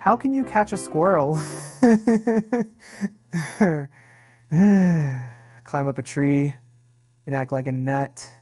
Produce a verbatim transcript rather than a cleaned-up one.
How can you catch a squirrel? Climb up a tree and act like a nut.